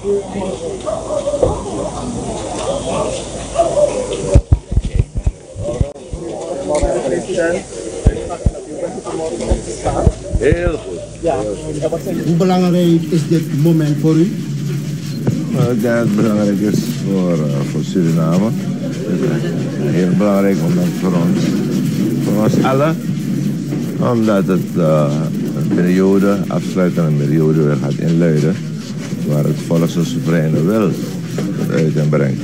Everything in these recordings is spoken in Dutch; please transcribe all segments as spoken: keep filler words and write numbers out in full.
Heel goed. Ja. Hoe belangrijk is dit moment voor u? Nou, ik denk dat het belangrijk is voor, uh, voor Suriname. Het is een heel belangrijk moment voor ons. Voor ons allen. Omdat het uh, een periode, afsluitende periode weer gaat inluiden. Waar het volk zijn soevereine wil tot uiting brengt.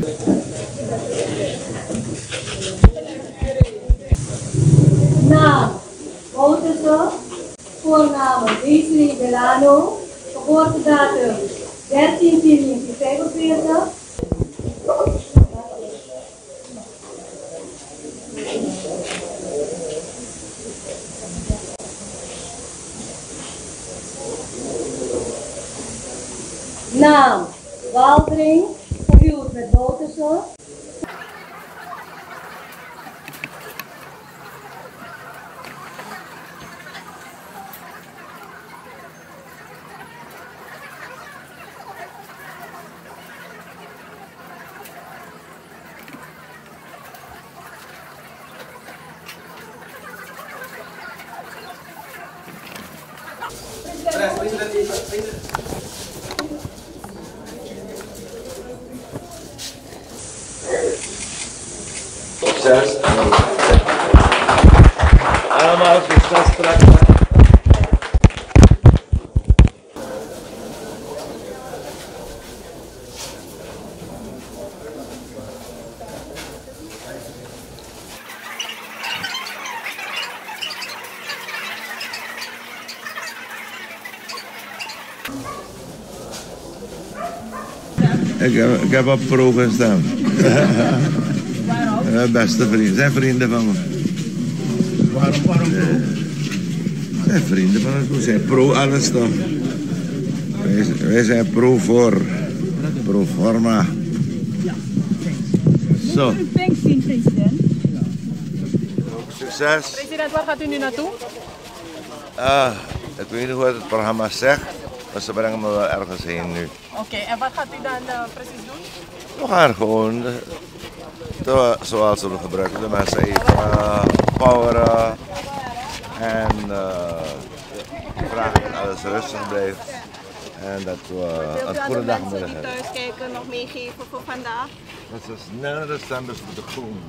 Naam: Bouterse. Voornaam: Wesley Delano. Geboortedatum: dertien tien negentien vijfenveertig. Naam: Waldring. Gehuwd met Bouterse. Succes. Allemaal succes straks. Ik heb, ik heb op pro gestemd. Waarom? Beste vrienden. Zijn vrienden van me. Waarom, waarom? Uh, zijn vrienden van ons. We zijn pro alles toch. Wij, wij zijn pro voor. Pro forma. Zo. U bent zien, president. Succes. President, waar gaat u nu naartoe? Ah, ik weet niet hoe het programma zegt. Maar ze brengen me wel ergens heen nu. Oké, okay, en wat gaat u dan uh, precies doen? We gaan gewoon, de, zoals we gebruiken, de mensen even uh, poweren en uh, vragen dat alles rustig blijft en dat we een goede dag moeten hebben. Wilt u aan de mensen die thuis kijken nog meegeven voor vandaag? Dat ze snellere stembus moeten groen.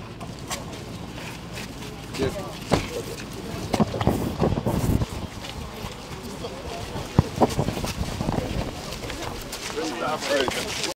Afsluiten.